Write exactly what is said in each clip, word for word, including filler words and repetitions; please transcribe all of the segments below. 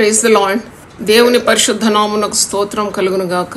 Praise the lord. దేవుని పరిశుద్ధ నామమునకు స్తోత్రం కలుగును గాక.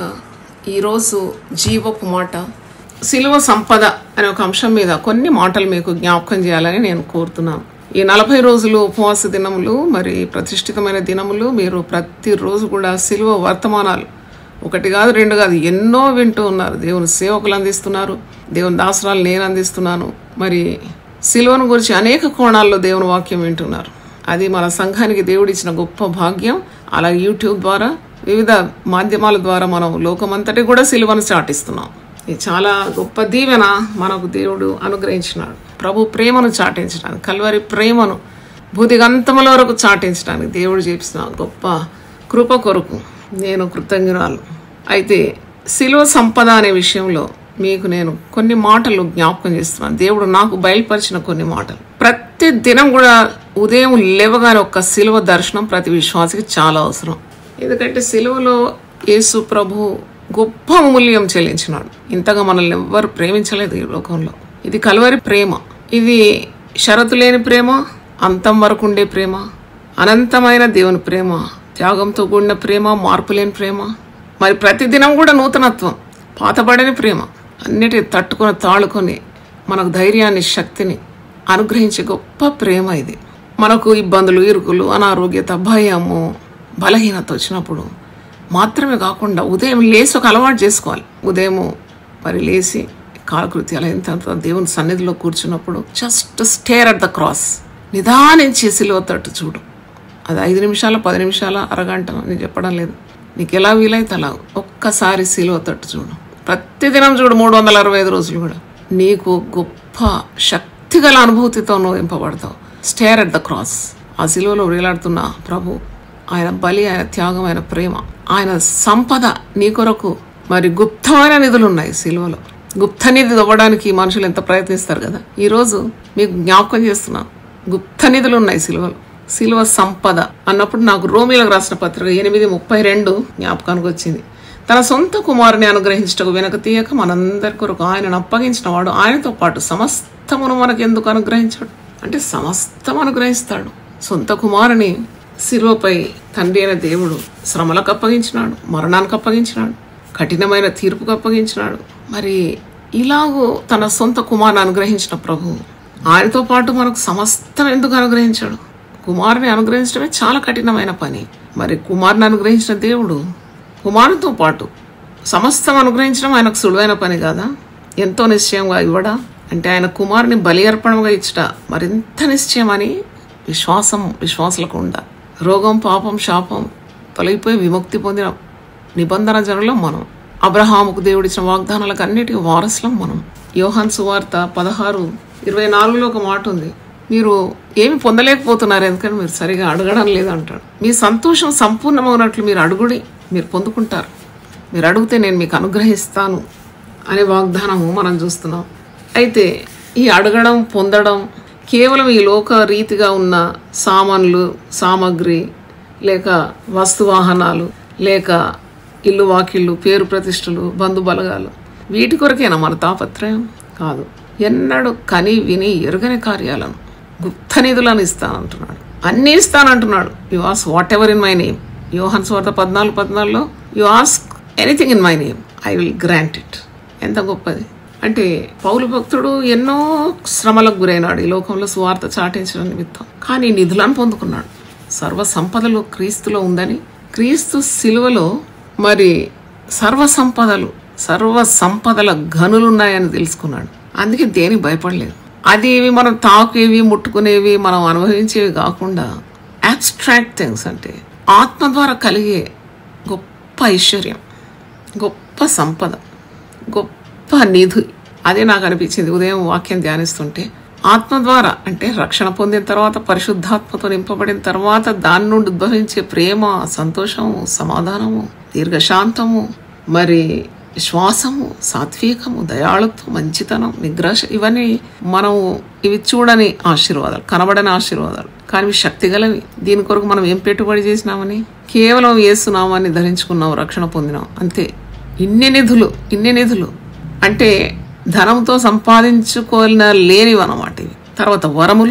ఈరోజు జీవపు మాట సిలువ సంపద అనే ఒక అంశం మీద కొన్ని మాటలు మీకు జ్ఞాపకం చేయాలని నేను కోరుతున్నాను. ఈ నలభై రోజులు ఉపవాస దినములు, మరి ప్రతిష్ఠితమైన దినములు మీరు ప్రతిరోజు కూడా సిలువ వర్తమానాలు ఒకటి కాదు రెండు కాదు ఎన్నో వింటూ ఉన్నారు. దేవుని సేవకులు అందిస్తున్నారు, దేవుని దాసరాలు నేను అందిస్తున్నాను. మరి సిలువను గురించి అనేక కోణాల్లో దేవుని వాక్యం వింటున్నారు. అది మన సంఘానికి దేవుడిచ్చిన గొప్ప భాగ్యం. అలా యూట్యూబ్ ద్వారా వివిధ మాధ్యమాల ద్వారా మనం లోకమంతటి కూడా సిలువను చాటిస్తున్నాం. ఇది చాలా గొప్ప దీవెన మనకు దేవుడు అనుగ్రహించినాడు. ప్రభు ప్రేమను చాటించడానికి, కల్వరి ప్రేమను భూదిగంతముల వరకు చాటించడానికి దేవుడు చేసిన గొప్ప కృప కొరకు నేను కృతజ్ఞురాలు. అయితే సిలువ సంపద అనే విషయంలో మీకు నేను కొన్ని మాటలు జ్ఞాపకం చేస్తున్నాను. దేవుడు నాకు బయలుపరిచిన కొన్ని మాటలు. ప్రతి దినం కూడా ఉదయం లేవగానే ఒక్క సిలువ దర్శనం ప్రతి విశ్వాసికి చాలా అవసరం. ఎందుకంటే సిలువలో యేసు ప్రభు గొప్ప మూల్యం చెల్లించినాడు. ఇంతగా మనల్ని ఎవ్వరు ప్రేమించలేదు ఈ లోకంలో. ఇది కల్వరి ప్రేమ. ఇది షరతు లేని ప్రేమ, అంతం వరకు ఉండే ప్రేమ, అనంతమైన దేవుని ప్రేమ, త్యాగంతో కూడిన ప్రేమ, మార్పు లేని ప్రేమ, మరి ప్రతిదినం కూడా నూతనత్వం, పాతబడని ప్రేమ, అన్నిటి తట్టుకొని తాళుకొని మనకు ధైర్యాన్ని, శక్తిని అనుగ్రహించే గొప్ప ప్రేమ ఇది. మనకు ఇబ్బందులు, ఇరుకులు, అనారోగ్యత, భయము, బలహీనత వచ్చినప్పుడు మాత్రమే కాకుండా ఉదయం లేచి ఒక అలవాటు చేసుకోవాలి. ఉదయము మరి లేచి కాలకృత్యాలు అయిన తర్వాత దేవుని సన్నిధిలో కూర్చున్నప్పుడు just stare at the cross, నిదానించి సిలువ తట్టు చూడు. అది ఐదు నిమిషాల పది నిమిషాల అరగంట నేను చెప్పడం లేదు, నీకు ఎలా వీలైతే అలా ఒక్కసారి సిలువ తట్టు చూడు. ప్రతిదినం చూడు, మూడు వందల అరవై ఐదు రోజులు కూడా నీకు గొప్ప శక్తిగల అనుభూతితో నువ్వు నింపబడతావు. Stare at the cross. ఆ సిలువలో వేలాడుతున్న ప్రభు, ఆయన బలి, ఆయన త్యాగం, ఆయన ప్రేమ, ఆయన సంపద నీ కొరకు. మరి గుప్తమైన నిధులు ఉన్నాయి సిలువలో. గుప్త నిధి ఇవ్వడానికి మనుషులు ఎంత ప్రయత్నిస్తారు కదా. ఈరోజు మీకు జ్ఞాపకం చేస్తున్నాను, గుప్త నిధులు ఉన్నాయి సిలువలో. సిలువ సంపద అన్నప్పుడు నాకు రోమీలకు రాసిన పత్రిక ఎనిమిది ముప్పై రెండు జ్ఞాపకానికి వచ్చింది. తన సొంత కుమారుని అనుగ్రహించటకు వెనక తీయక మనందరి కొరకు ఆయనను అప్పగించిన వాడు ఆయనతో పాటు సమస్తమును మనకు ఎందుకు అనుగ్రహించాడు అంటే సమస్తం అనుగ్రహిస్తాడు. సొంత కుమారుని సిలువపై తండ్రి అయిన దేవుడు శ్రమలకు అప్పగించినాడు, మరణానికి అప్పగించినాడు, కఠినమైన తీర్పుకు అప్పగించినాడు. మరి ఇలాగూ తన సొంత కుమారుని అనుగ్రహించిన ప్రభు ఆయనతో పాటు మనకు సమస్తం ఎందుకు అనుగ్రహించాడు? కుమారుని అనుగ్రహించడమే చాలా కఠినమైన పని. మరి కుమారుని అనుగ్రహించిన దేవుడు కుమారునితో పాటు సమస్తం అనుగ్రహించడం ఆయనకు సులువైన పని కాదా? ఎంతో నిశ్చయంగా ఇవ్వడా అంటే ఆయన కుమారుని బలి అర్పణగా ఇచ్చట మరింత నిశ్చయం అని విశ్వాసం విశ్వాసులకు ఉండాలి. రోగం, పాపం, శాపం తొలగిపోయి విముక్తి పొందిన నిబంధన జనులం మనం. అబ్రహాముకు దేవుడిచ్చిన వాగ్దానాలకు అన్నిటికీ వారసులం మనం. యోహాను సువార్త పదహారు ఇరవై నాలుగులో ఒక మాట ఉంది, మీరు ఏమి పొందలేకపోతున్నారు ఎందుకంటే మీరు సరిగా అడగడం లేదంటాడు. మీ సంతోషం సంపూర్ణమవునట్లు మీరు అడుగుడి, మీరు పొందుకుంటారు. మీరు అడిగితే నేను మీకు అనుగ్రహిస్తాను అనే వాగ్దానము మనం చూస్తున్నాం. అయితే ఈ అడగడం, పొందడం కేవలం ఈ లోక రీతిగా ఉన్న సామాన్లు, సామాగ్రి, లేక వస్తువాహనాలు, లేక ఇల్లు వాకిళ్ళు, పేరు ప్రతిష్టలు, బంధు బలగాలు, వీటి కొరకేనా మన తాపత్రయం? కాదు. ఎన్నడూ కని విని ఎరుగని కార్యాలను, గుప్త నిధులను ఇస్తానంటున్నాడు, అన్నీ ఇస్తానంటున్నాడు. You ask whatever in my name. యోహాను సువార్త పద్నాలుగు పద్నాలుగులో you ask anything in my name I will grant it. ఎంత గొప్పది అంటే పౌలు భక్తుడు ఎన్నో శ్రమలకు గురైనాడు ఈ లోకంలో సువార్త చాటించడం నిమిత్తం. కానీ నిధులను పొందుకున్నాడు. సర్వ సంపదలు క్రీస్తులో ఉందని, క్రీస్తు సిలువలో మరి సర్వ సంపదలు, సర్వ సంపదల గనులున్నాయని తెలుసుకున్నాడు. అందుకే దేనికి భయపడలేదు. అది ఇవి మనం తాకేవి, ముట్టుకునేవి, మనం అనుభవించేవి కాకుండా అబ్స్ట్రాక్ట్ థింగ్స్ అంటే ఆత్మ ద్వారా కలిగే గొప్ప ఐశ్వర్యం, గొప్ప సంపద, గొప్ప నిధి. అదే నాకు అనిపించింది ఉదయం వాక్యం ధ్యానిస్తుంటే. ఆత్మ ద్వారా అంటే రక్షణ పొందిన తర్వాత, పరిశుద్ధాత్మతో నింపబడిన తర్వాత దాని నుండి ఉద్భవించే ప్రేమ, సంతోషము, సమాధానము, దీర్ఘశాంతము, మరి విశ్వాసము, సాత్వికము, దయాళుత్వం, మంచితనం, నిగ్రహ, ఇవన్నీ మనం ఇవి చూడని ఆశీర్వాదాలు, కనబడని ఆశీర్వాదాలు, కానీ ఇవి శక్తి గలవి. దీని కొరకు మనం ఏం పెట్టుబడి చేసినామని? కేవలం యేసునామాన్ని ధరించుకున్నాం, రక్షణ పొందినాం, అంతే. ఇన్ని నిధులు, ఇన్ని నిధులు అంటే ధనంతో సంపాదించుకోలేనివన్నమాట ఇవి. తర్వాత వరములు,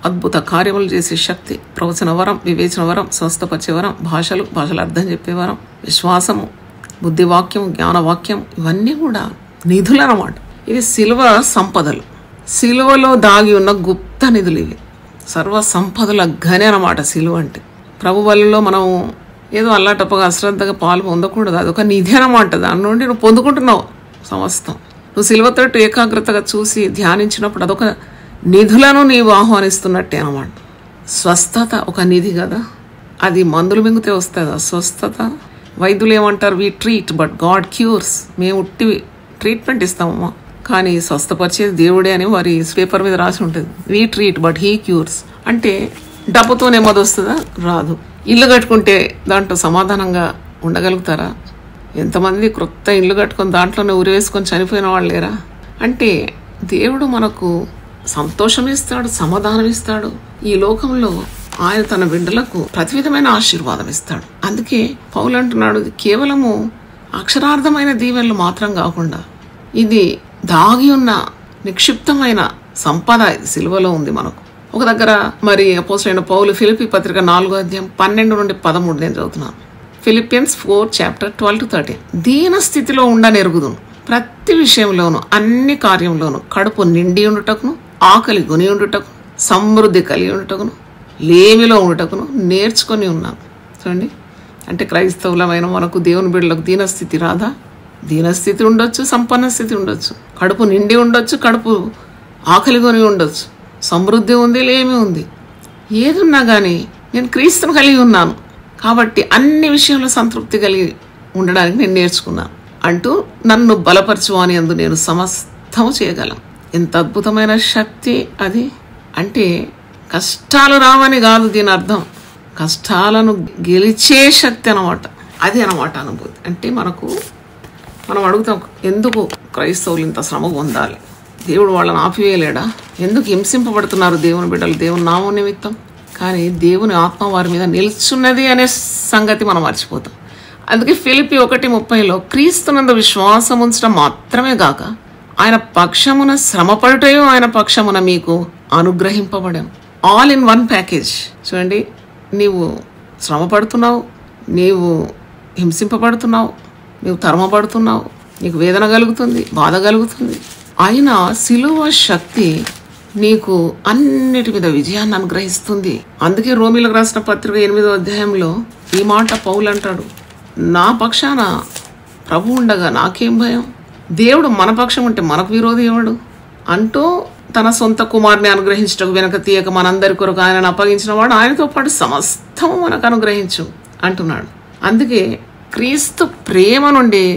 అద్భుత కార్యములు చేసే శక్తి, ప్రవచన వరం, వివేచన వరం, స్వస్థపరిచే వరం, భాషలు భాషలు అర్థం చెప్పే వరం, విశ్వాసము, బుద్ధివాక్యం, జ్ఞానవాక్యం, ఇవన్నీ కూడా నిధులు అన్నమాట. ఇది సిలువ సంపదలు. సిలువలో దాగి ఉన్న గుప్త నిధులు ఇవి. సర్వ సంపదల గని అన్నమాట సిలువ అంటే. ప్రభు బలిలో మనం ఏదో అల్లాటప్పగా అశ్రద్ధగా పాలు పొందకూడదు. అదొక నిధి అన్నమాట. దాని నుండి నువ్వు పొందుకుంటున్నావు సమస్తం. నువ్వు సిలువతోటి ఏకాగ్రతగా చూసి ధ్యానించినప్పుడు అదొక నిధులను నీవు ఆహ్వానిస్తున్నట్టే అన్నమాట. స్వస్థత ఒక నిధి కదా. అది మందులు మింగితే వస్తుంది స్వస్థత. వైద్యులు ఏమంటారు, we treat but God cures. మేము ఉట్టి ట్రీట్మెంట్ ఇస్తామమ్మా, కానీ స్వస్థపరిచేది దేవుడే అని వారి పేపర్ మీద రాసి ఉంటుంది. We treat but he cures. అంటే డబ్బుతో నెమ్మది వస్తుందా? రాదు. ఇల్లు కట్టుకుంటే దాంట్లో సమాధానంగా ఉండగలుగుతారా? ఎంతమంది క్రొత్త ఇల్లు కట్టుకొని దాంట్లోనే ఉరి వేసుకొని చనిపోయిన వాళ్ళు లేరా? అంటే దేవుడు మనకు సంతోషం ఇస్తాడు, సమాధానం ఇస్తాడు. ఈ లోకంలో ఆయన తన బిడ్డలకు ప్రతి విధమైన ఆశీర్వాదం ఇస్తాడు. అందుకే పౌలు అంటున్నాడు, కేవలము అక్షరార్థమైన దీవెనలు మాత్రం కాకుండా ఇది దాగి ఉన్న నిక్షిప్తమైన సంపద ఇది సిలువలో ఉంది మనకు. ఒక దగ్గర మరి అపోస్తలుడైన పౌలు ఫిలిప్పీ పత్రిక నాలుగో అధ్యాయం పన్నెండు నుండి పదమూడు నేను చదువుతున్నాను. Philippians four chapter twelve to thirteen. దీన స్థితిలో ఉండనెరుగుదును, ప్రతి విషయంలోను అన్ని కార్యంలోను కడుపు నిండి ఉండుటకును, ఆకలి కొని ఉండుటకు, సమృద్ధి కలిగి ఉండుటకును, లేమిలో ఉండుటకును నేర్చుకొని ఉన్నాను. చూడండి, అంటే క్రైస్తవులమైన మనకు దేవుని బిడ్డలకు దీనస్థితి రాదా? దీనస్థితి ఉండొచ్చు, సంపన్న స్థితి ఉండొచ్చు, కడుపు నిండి ఉండొచ్చు, కడుపు ఆకలి కొని ఉండొచ్చు, సమృద్ధి ఉంది, లేమి ఉంది. ఏదున్నా కానీ నేను క్రీస్తును కలిగి ఉన్నాను కాబట్టి అన్ని విషయంలో సంతృప్తి కలిగి ఉండడానికి నేను నేర్చుకున్నాను అంటూ నన్ను బలపరచువాని అందు నేను సమస్తము చేయగలను. ఎంత అద్భుతమైన శక్తి అది. అంటే కష్టాలు రావని కాదు దీని అర్థం, కష్టాలను గెలిచే శక్తి అనమాట. అది అనమాట అనుభూతి. అంటే మనకు మనం అడుగుతాం, ఎందుకు క్రైస్తవులు ఇంత శ్రమ పొందాలి? దేవుడు వాళ్ళని ఆపివేయలేడా? ఎందుకు హింసింపబడుతున్నారు దేవుని బిడ్డలు దేవుని నామం నిమిత్తం? కానీ దేవుని ఆత్మ వారి మీద నిల్చున్నది అనే సంగతి మనం మర్చిపోతాం. అందుకే ఫిలిప్పీ ఒకటి ముప్పైలో క్రీస్తునందు విశ్వాసం ఉంచడం మాత్రమే గాక ఆయన పక్షమున శ్రమపడుటయో ఆయన పక్షమున మీకు అనుగ్రహింపబడాను. All in one package. చూడండి, నీవు శ్రమ పడుతున్నావు, నీవు హింసింపబడుతున్నావు, నీవు తరమపడుతున్నావు, నీకు వేదన కలుగుతుంది, బాధ కలుగుతుంది. అయినా సిలువ శక్తి నీకు అన్నిటి మీద విజయాన్ని అనుగ్రహిస్తుంది. అందుకే రోమీలకు రాసిన పత్రిక ఎనిమిదో అధ్యాయంలో ఈ మాట పౌలు అంటాడు, నా పక్షాన ప్రభు ఉండగా నాకేం భయం? దేవుడు మన పక్షం ఉంటే మనకు విరోధి ఎవడు? అంటూ తన సొంత కుమారుని అనుగ్రహించటకు వెనక తీయక మనందరి కొరకు ఆయనను అప్పగించిన వాడు ఆయనతో పాటు సమస్తము మనకు అనుగ్రహించు అంటున్నాడు. అందుకే క్రీస్తు ప్రేమ నుండి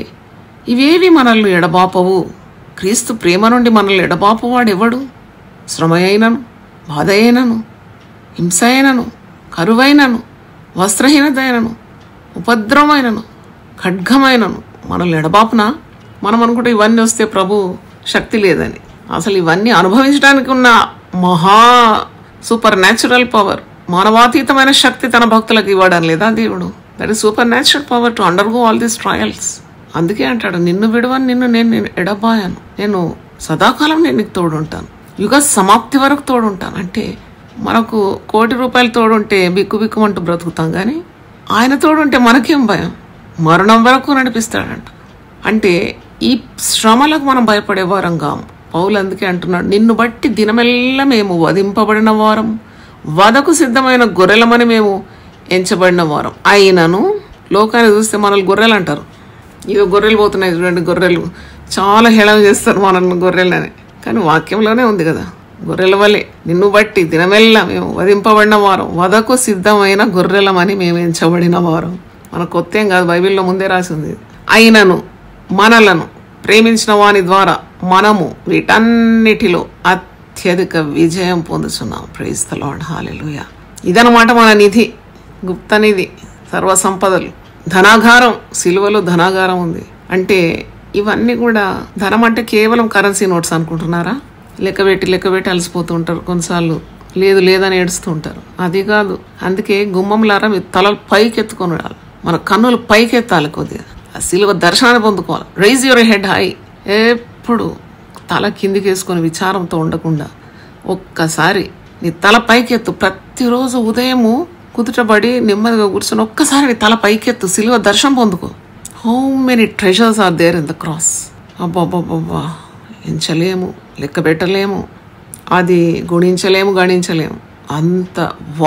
ఇవేవి మనల్ని ఎడబాపవు. క్రీస్తు ప్రేమ నుండి మనల్ని ఎడబాపువాడు ఎవడు? శ్రమ అయినను, బాధ అయినను, హింస అయినను, కరువైనను, వస్త్రహీనత అయినను, ఉపద్రవమైనను, ఖడ్గమైనను మనల్ని ఎడబాపునా? మనం అనుకుంటే ఇవన్నీ వస్తే ప్రభు శక్తి లేదని. అసలు ఇవన్నీ అనుభవించడానికి ఉన్న మహా సూపర్ న్యాచురల్ పవర్, మానవాతీతమైన శక్తి తన భక్తులకు ఇవ్వడం లేదా దేవుడు? That is supernatural power to undergo all these trials. అందుకే అంటాడు, నిన్ను విడవని, నిన్ను నేను నేను ఎడబాయాను, నేను సదాకాలం నేను నీకు తోడుంటాను, యుగ సమాప్తి వరకు తోడుంటాను. అంటే మనకు కోటి రూపాయలు తోడుంటే బిక్కు బిక్కుమంటూ బ్రతుకుతాం, కానీ ఆయన తోడుంటే మనకేం భయం? మరణం వరకు నడిపిస్తాడంట. అంటే ఈ శ్రమలకు మనం భయపడే వారం కాము. పౌలు అందుకే అంటున్నాడు, నిన్ను బట్టి దినమెల్లా మేము వధింపబడిన వారం, వధకు సిద్ధమైన గొర్రెలమని మేము ఎంచబడిన వారం. అయినను లోకాన్ని చూస్తే మనల్ని గొర్రెలు అంటారు. ఇదో గొర్రెలు పోతున్నాయి చూడండి, గొర్రెలు చాలా హేళన చేస్తారు మనల్ని గొర్రెలని. కానీ వాక్యంలోనే ఉంది కదా, గొర్రెల వల్లే నిన్ను బట్టి దినమెల్లా మేము వధింపబడిన వారం, వధకు సిద్ధమైన గొర్రెలమని మేము ఎంచబడిన వారం. మన కొత్త ఏం కాదు, బైబిల్లో ముందే రాసి ఉంది. అయినను మనలను ప్రేమించిన వాని ద్వారా మనము వీటన్నిటిలో అత్యధిక విజయం పొందుతున్నాం. Praise the Lord, hallelujah. ఇదనమాట మన నిధి, గుప్త నిధి, సర్వ సంపదలు, ధనాగారం. సిలువలో ధనాగారం ఉంది. అంటే ఇవన్నీ కూడా, ధనం అంటే కేవలం కరెన్సీ నోట్స్ అనుకుంటున్నారా? లెక్కబెట్టి లెక్కబెట్టి అలసిపోతూ ఉంటారు కొన్నిసార్లు, లేదు లేదని ఏడుస్తూ ఉంటారు. అది కాదు. అందుకే గుమ్మంలారా మీ తలలు పైకి ఎత్తుకొని ఉండాలి, మన కన్నులు పైకి ఎత్తాలి, కొద్దిగా ఆ సిలువ దర్శనాన్ని పొందుకోవాలి. Raise your head high. ఎప్పుడు తల కిందికి వేసుకొని విచారంతో ఉండకుండా ఒక్కసారి నీ తల పైకెత్తు. ప్రతిరోజు ఉదయము కుదుటబడి నెమ్మదిగా కూర్చొని ఒక్కసారి నీ తల పైకెత్తు, సిలువ దర్శనం పొందుకో. How many treasures are there in the cross. అబ్బాబ్బాబ్బా, ఎంచలేము, లెక్క పెట్టలేము, అది గుణించలేము, గణించలేము. అంత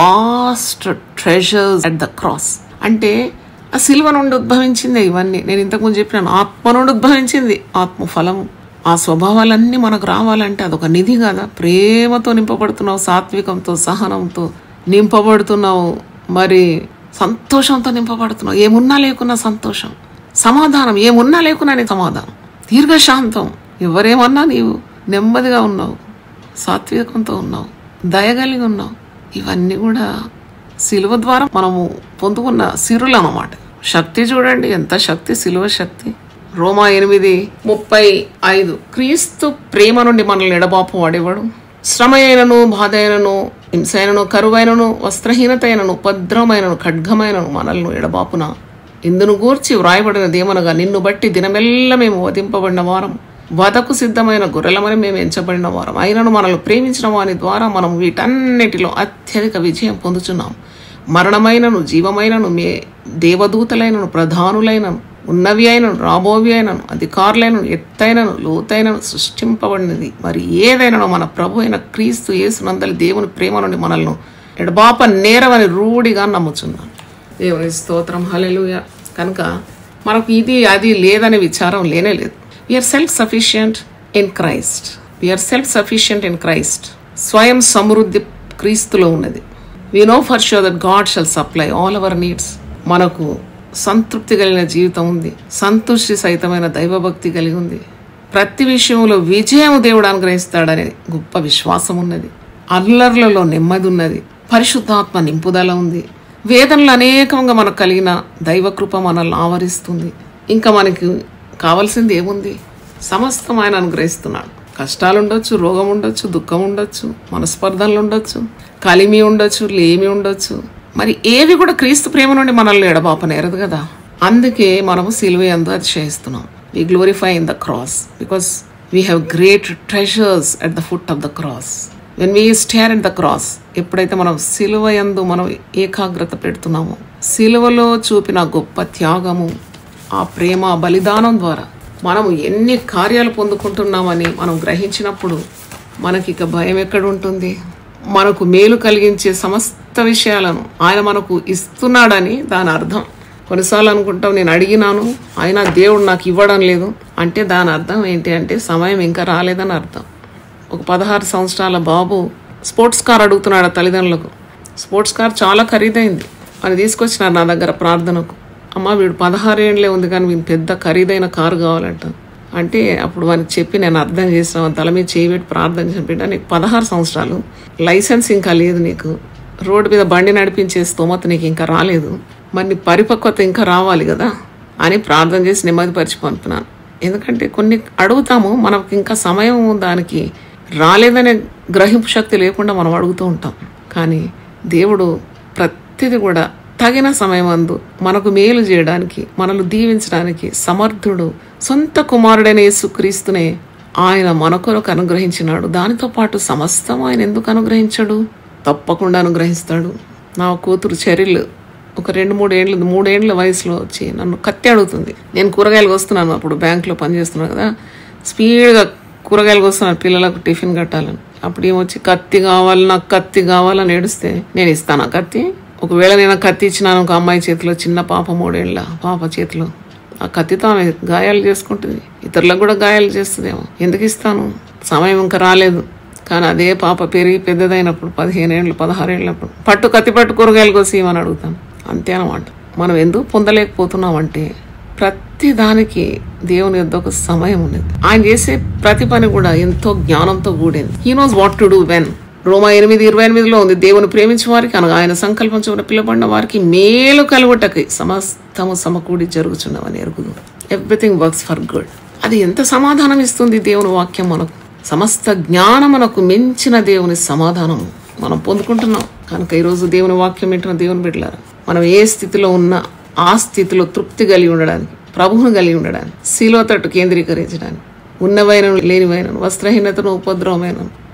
vast treasures at the cross. అంటే ఆ సిలువ నుండి ఉద్భవించింది ఇవన్నీ. నేను ఇంతకుముందు చెప్పినాను, ఆత్మ నుండి ఉద్భవించింది ఆత్మ ఫలము. ఆ స్వభావాలన్నీ మనకు రావాలంటే అదొక నిధి కదా. ప్రేమతో నింపబడుతున్నావు, సాత్వికంతో, సహనంతో నింపబడుతున్నావు, మరి సంతోషంతో నింపబడుతున్నావు. ఏమున్నా లేకున్నా సంతోషం, సమాధానం, ఏమున్నా లేకున్నా నీ సమాధానం, దీర్ఘశాంతం. ఎవరేమన్నా నీవు నెమ్మదిగా ఉన్నావు, సాత్వికంతో ఉన్నావు, దయగలిగి ఉన్నావు. ఇవన్నీ కూడా సిలువ ద్వారా మనము పొందుకున్న సిరులు అన్నమాట. శక్తి చూడండి, ఎంత శక్తి, సిలువ శక్తి. రోమా ఎనిమిది ముప్పై ఐదు క్రీస్తు ప్రేమ నుండి మనల్ని ఎడబాపు వాడేవాడు. శ్రమ అయినను, బాధ అయినను, హింస అయినను, కరువైనను, వస్త్రహీనత అయినను, ఉపద్రవమైనను, ఖడ్గమైనను మనల్ని ఎడబాపున ఇందును గూర్చి వ్రాయబడిన దేమనగా నిన్ను బట్టి దినమెల్ల మేము వధింపబడిన వారం, వధకు సిద్ధమైన గొర్రెలమని మేము ఎంచబడిన వారం, అయినను మనల్ని ప్రేమించిన వాని ద్వారా మనం వీటన్నిటిలో అత్యధిక విజయం పొందుచున్నాం. మరణమైనను, జీవమైనను, మే దేవదూతలైనను, ప్రధానులైనను, ఉన్నవి అయినను, రాబోవి అయినను, అధికారులైనను, ఎత్తైనను, లోతైనను, సృష్టింపబడినది మరి ఏదైనా మన ప్రభు అయిన క్రీస్తు యేసునందలి దేవుని ప్రేమ నుండి మనల్ని ఎడబాప నేరమని రూఢిగా నమ్ముచున్నాను. దేవుని స్తోత్రం, హల్లెలూయా. కనుక మనకు ఇది అది లేదనే విచారం లేనే లేదు. We are self sufficient in Christ. We are self sufficient in Christ. స్వయం సమృద్ధి క్రీస్తులో ఉన్నది. We know for sure that God shall supply all our needs. మనకు సంతృప్తి కలిగిన జీవితం ఉంది, సంతుష్టి సహితమైన దైవభక్తి కలిగి ఉంది. ప్రతి విషయంలో విజయం దేవుడు అనుగ్రహిస్తాడనే గొప్ప విశ్వాసం ఉన్నది. అల్లర్లలో నెమ్మది ఉన్నది, పరిశుద్ధాత్మ నింపుదల ఉంది. వేదనలు అనేకంగా మనకు కలిగిన దైవకృప మనల్ని ఆవరిస్తుంది. ఇంకా మనకి కావాల్సింది ఏముంది? సమస్తం ఆయన అనుగ్రహిస్తున్నాడు. కష్టాలు ఉండొచ్చు, రోగం ఉండొచ్చు, దుఃఖం ఉండొచ్చు, మనస్పర్ధనలు ఉండొచ్చు, కలిమి ఉండొచ్చు, లేమి ఉండొచ్చు. మరి ఏవి కూడా క్రీస్తు ప్రేమ నుండి మనల్ని ఎడబాపనేరదు కదా. అందుకే మనము సిలువ యందు అతిశయిస్తున్నాం. We glorify in the cross because we have great treasures at the foot of the cross. When we stare at the cross, ఎప్పుడైతే మనం సిలువ యందు మనం ఏకాగ్రత పెడుతున్నామో, సిలువలో చూపిన గొప్ప త్యాగము, ఆ ప్రేమ బలిదానం ద్వారా మనము ఎన్ని కార్యాలు పొందుకుంటున్నామని మనం గ్రహించినప్పుడు మనకి ఇక భయం ఎక్కడ ఉంటుంది? మనకు మేలు కలిగించే సమస్త విషయాలను ఆయన మనకు ఇస్తున్నాడని దాని అర్థం. కొన్నిసార్లు అనుకుంటాం, నేను అడిగినాను అయినా దేవుడు నాకు ఇవ్వడం లేదు అంటే దాని అర్థం ఏంటి అంటే సమయం ఇంకా రాలేదని అర్థం. ఒక పదహారు సంవత్సరాల బాబు స్పోర్ట్స్ కార్ అడుగుతున్నాడు తల్లిదండ్రులకు. స్పోర్ట్స్ కార్ చాలా ఖరీదైంది అని తీసుకొచ్చినారు నా దగ్గర ప్రార్థనకు. అమ్మ వీడు పదహారు ఏండ్లే ఉంది కానీ వీడు పెద్ద ఖరీదైన కారు కావాలంట అంటే అప్పుడు వానికి చెప్పి నేను అర్థం చేసిన తల మీద చేయబెట్టి ప్రార్థన చెప్పిట, నీకు పదహారు సంవత్సరాలు, లైసెన్స్ ఇంకా లేదు, నీకు రోడ్డు మీద బండి నడిపించే స్తోమత నీకు ఇంకా రాలేదు, మరి నీ పరిపక్వత ఇంకా రావాలి కదా అని ప్రార్థన చేసి నెమ్మదిపరిచి పంపుతున్నాను. ఎందుకంటే కొన్ని అడుగుతాము, మనకు ఇంకా సమయం దానికి రాలేదనే గ్రహింపు శక్తి లేకుండా మనం అడుగుతూ ఉంటాం. కానీ దేవుడు ప్రతిదీ కూడా తగిన సమయమందు మనకు మేలు చేయడానికి, మనల్ని దీవించడానికి సమర్థుడు. సొంత కుమారుడైన యేసుక్రీస్తునే ఆయన మన కొరకు అనుగ్రహించినాడు. దానితో పాటు సమస్తం ఆయన ఎందుకు అనుగ్రహించాడు? తప్పకుండా అనుగ్రహిస్తాడు. నా కూతురు చెరిల్ ఒక రెండు మూడు ఏళ్ళు మూడేళ్ల వయసులో వచ్చి నన్ను కత్తి అడుగుతుంది. నేను కూరగాయలు వస్తున్నాను, అప్పుడు బ్యాంకులో పనిచేస్తున్నాను కదా, స్పీడ్గా కూరగాయలు వస్తున్నాను పిల్లలకు టిఫిన్ కట్టాలని. అప్పుడు ఏమొచ్చి కత్తి కావాలి, నాకు కత్తి కావాలని ఏడుస్తే నేను ఇస్తాను ఆ కత్తి. ఒకవేళ నేను కత్తి ఇచ్చినాను ఒక అమ్మాయి చేతిలో, చిన్న పాప మూడేళ్ల పాప చేతిలో, ఆ కత్తితో ఆమె గాయాలు చేసుకుంటుంది, ఇతరులకు కూడా గాయాలు చేస్తుందేమో. ఎందుకు ఇస్తాను? సమయం ఇంకా రాలేదు. కానీ అదే పాప పెరిగి పెద్దదైనప్పుడు పదిహేను ఏళ్ళు పదహారు ఏళ్ళప్పుడు పట్టు కత్తి పట్టు కూరగాయలు కోసి ఇవ్వని అడుగుతాను. అంతే అన్నమాట. మనం ఎందుకు పొందలేకపోతున్నామంటే ప్రతి దానికి దేవుని యొద్ద ఒక సమయం ఉన్నది. ఆయన చేసే ప్రతి పని కూడా ఎంతో జ్ఞానంతో కూడింది. He knows what to do when. రోమా ఎనిమిది ఇరవై ఎనిమిదిలో ఉంది, దేవుని ప్రేమించిన వారికి అనగా ఆయన సంకల్పం చొప్పున పిలువబడిన వారికి మేలు కలుగుటకి సమస్తము సమకూడి జరుగుచున్నవని ఎరుగుదు. Everything works for good. అది ఎంత సమాధానం ఇస్తుంది దేవుని వాక్యం మనకు. సమస్త జ్ఞానమునకు మించిన దేవుని సమాధానము మనం పొందుకుంటున్నాం. కనుక ఈరోజు దేవుని వాక్యం వింటున్న దేవుని బిడ్డలారా, మనం ఏ స్థితిలో ఉన్నా ఆ స్థితిలో తృప్తి కలిగి ఉండడానికి, ప్రభువును కలిగి ఉండడానికి, శిలువ తట్టు కేంద్రీకరించడానికి, ఉన్నవైనను లేనివైనను, వస్త్రహీనతను ఉపద్రవమైనను,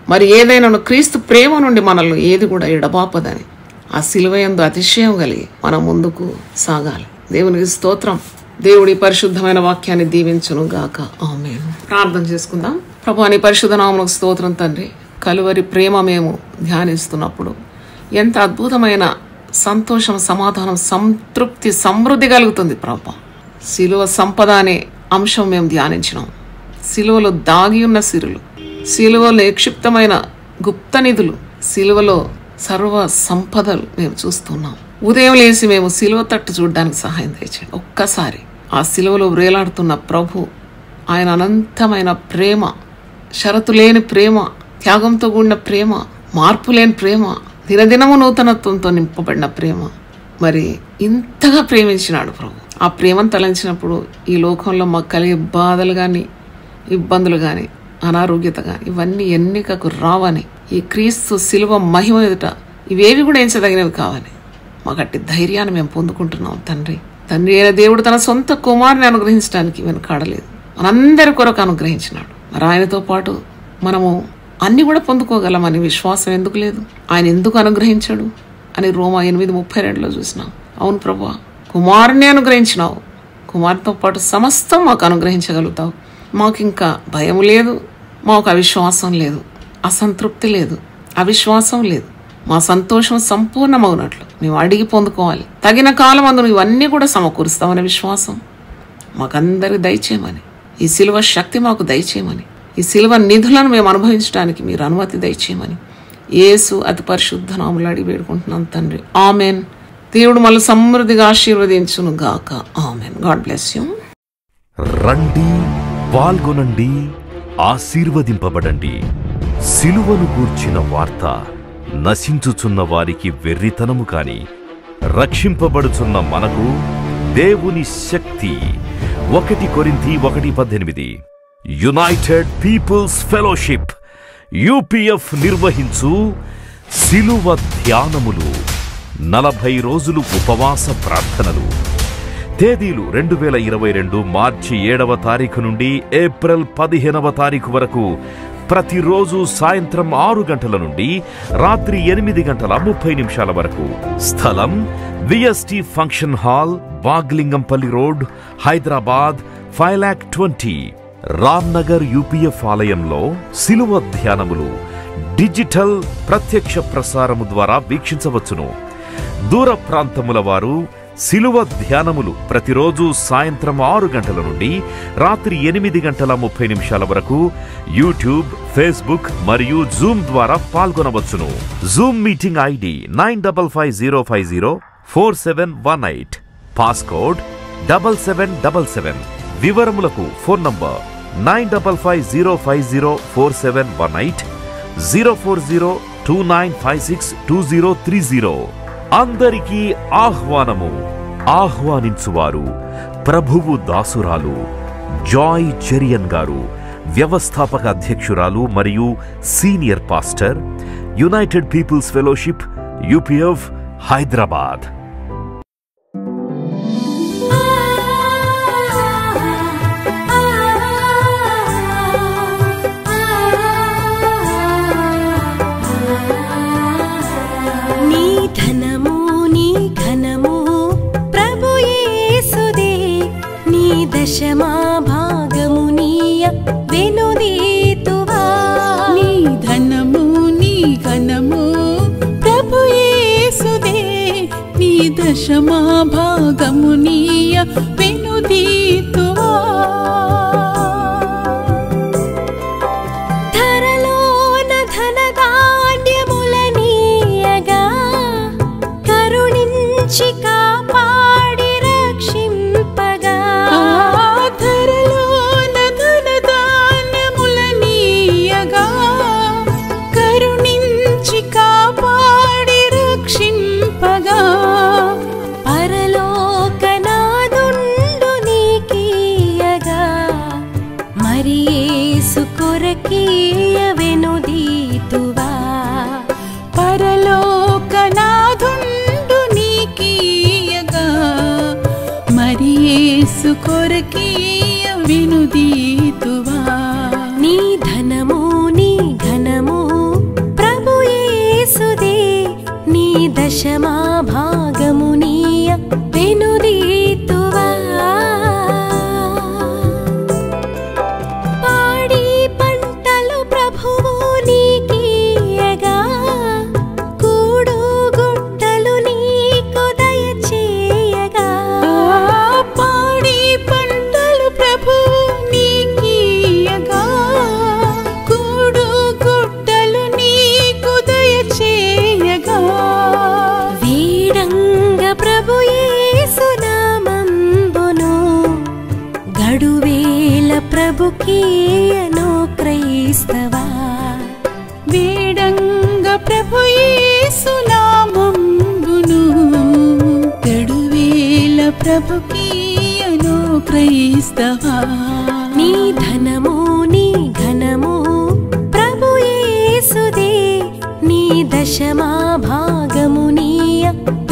మరి ఏదైనా క్రీస్తు ప్రేమ నుండి మనల్ని ఏది కూడా ఎడబాపదని ఆ సిలువ యందు అతిశయం కలిగి మనం ముందుకు సాగాలి. దేవునికి స్తోత్రం. దేవుడి పరిశుద్ధమైన వాక్యాన్ని దీవించును గాక. ఆమేన్. ప్రార్థన చేసుకుందాం. ప్రభువా, నీ పరిశుద్ధ నామమునకు స్తోత్రం తండ్రి. కలువరి ప్రేమ మేము ధ్యానిస్తున్నప్పుడు ఎంత అద్భుతమైన సంతోషం, సమాధానం, సంతృప్తి, సమృద్ధి కలుగుతుంది ప్రభా. సిలువ సంపద అనే అంశం మేము ధ్యానించినాం. సిలువలో దాగి ఉన్న సిరులు, సిలువలో నిక్షిప్తమైన గుప్త నిధులు, సిలువలో సర్వ సంపదలు మేము చూస్తున్నాం. ఉదయం లేచి మేము సిలువ తట్టు చూడడానికి సహాయం దయచేయండి. ఒక్కసారి ఆ సిలువలో వ్రేలాడుతున్న ప్రభు, ఆయన అనంతమైన ప్రేమ, షరతు లేని ప్రేమ, త్యాగంతో కూడిన ప్రేమ, మార్పు లేని ప్రేమ, దినదినము నూతనత్వంతో నింపబడిన ప్రేమ, మరి ఇంతగా ప్రేమించినాడు ప్రభు. ఆ ప్రేమను తలంచినప్పుడు ఈ లోకంలో మాకు కలిగే బాధలు కానీ, ఇబ్బందులు కానీ, అనారోగ్యత కానీ ఇవన్నీ ఎన్నికకు రావని, ఈ క్రీస్తు సిలువ మహిమ ఎదుట ఇవేవి కూడా ఎంచదగినవి కావని మాకు అట్టి ధైర్యాన్ని మేము పొందుకుంటున్నాం తండ్రి. తండ్రి అయిన దేవుడు తన సొంత కుమారుని అనుగ్రహించడానికి వెనుకాడలేదు, మనందరి కొరకు అనుగ్రహించినాడు. మరి ఆయనతో పాటు మనము అన్ని కూడా పొందుకోగలమని విశ్వాసం ఎందుకు లేదు? ఆయన ఎందుకు అనుగ్రహించాడు అని రోమా ఎనిమిది ముప్పై రెండులో చూసినాం. అవును ప్రభువా, కుమారుని అనుగ్రహించినావు, కుమారుతో పాటు సమస్తం మాకు అనుగ్రహించగలుగుతావు. మాకు ఇంకా భయం లేదు, మాకు అవిశ్వాసం లేదు, అసంతృప్తి లేదు, అవిశ్వాసం లేదు. మా సంతోషం సంపూర్ణమవునట్లు మేము అడిగి పొందుకోవాలి. తగిన కాలం అందును ఇవన్నీ కూడా సమకూరుస్తామనే విశ్వాసం మాకందరికి దయచేయమని, ఈ సిలువ శక్తి మాకు దయచేయమని, ఈ సిలువ నిధులను మేము అనుభవించడానికి మీరు అనుమతి దయచేయమని యేసు అతి పరిశుద్ధ నామములో అడిగి వేడుకుంటున్నాం తండ్రి. ఆమెన్. దేవుడు మళ్ళీ సమృద్ధిగా ఆశీర్వదించును గాక. ఆమెన్. God bless you. రండి, పాల్గొనండి, ఆశీర్వదింపబడండి. సిలువను గూర్చిన వార్త నశించుచున్న వారికి వెర్రితనము కాని, రక్షింపబడుచున్న మనకు దేవుని శక్తి. ఒకటి కొరింథీ ఒకటి పద్దెనిమిది. యునైటెడ్ పీపుల్స్ ఫెలోషిప్ యూపీఎఫ్ నిర్వహించు సిలువ ధ్యానములు, నలభై రోజులు ఉపవాస ప్రార్థనలు. తేదీలు రెండు వేల ఇరవై రెండు మార్చి ఏడవ తారీఖు నుండి ఏప్రిల్ పదిహేనవ తారీఖు వరకు, ప్రతిరోజు సాయంత్రం ఆరు గంటల నుండి రాత్రి ఎనిమిది గంటల ముప్పై నిమిషాల వరకు. స్థలం VST function hall, Baglingampally road, Hyderabad five lakh twenty. Ram Nagar UPF ఆలయంలో సిలువ ధ్యానములు డిజిటల్ ప్రత్యక్ష ప్రసారము ద్వారా వీక్షించవచ్చును. దూర ప్రాంతముల వారు సిలువ ధ్యానములు ప్రతిరోజు సాయంత్రం ఆరు గంటల నుండి రాత్రి ఎనిమిది గంటల ముప్పై నిమిషాల వరకు యూట్యూబ్, ఫేస్బుక్ మరియు జూమ్ ద్వారా పాల్గొనవచ్చును. Zoom meeting ID nine double five zero five zero four seven one eight, passcode double seven double seven. వివరములకు phone number nine double five zero five zero four seven one eight, zero four zero two nine five six two zero three zero. అందరికీ ఆహ్వానము. ఆహ్వానించువారు ప్రభువు దాసురాలు Joy Cherian గారు, వ్యవస్థాపక అధ్యక్షురాలు మరియు senior pastor, United Peoples Fellowship UPF, Hyderabad. దశమా భాగమునీయ వెనుదీతువా. నీ ధనము నీ ఘనము ప్రభు యేసుదే, నీ దశమా భాగమునీయ వెనుదీతువా. ధరలోన ధనధాన్యములనీయగా కరుణించి కాపాడి రక్షింపగా. కొరకీయ వెనుదీతువా. పరలోకనాథుండు నీకీయగా మరి యేసు కొరకీయ వెనుదీతువా. నీ ధనము నీ ఘనము దశమా భాగమునీయ వెనుదీతువా పాడి పంటలు ప్రభువు నీకీయగా కూడు గుట్టలు నీకు దయచేయగా పాడి పంటలు ప్రభువు నీకీయగా కూడు గుట్టలు నీకు దయచేయగా వీడంగ ప్రభు యేసు నామంబును గడువేల ప్రభుకీయను క్రైస్తవా వీడంగ ప్రభు యేసు నామంబును గడువేల ప్రభుకీయను క్రైస్తవా నీ ధనము నీ ఘనము ప్రభు యేసుదే నీ దశమా భాగమునీయ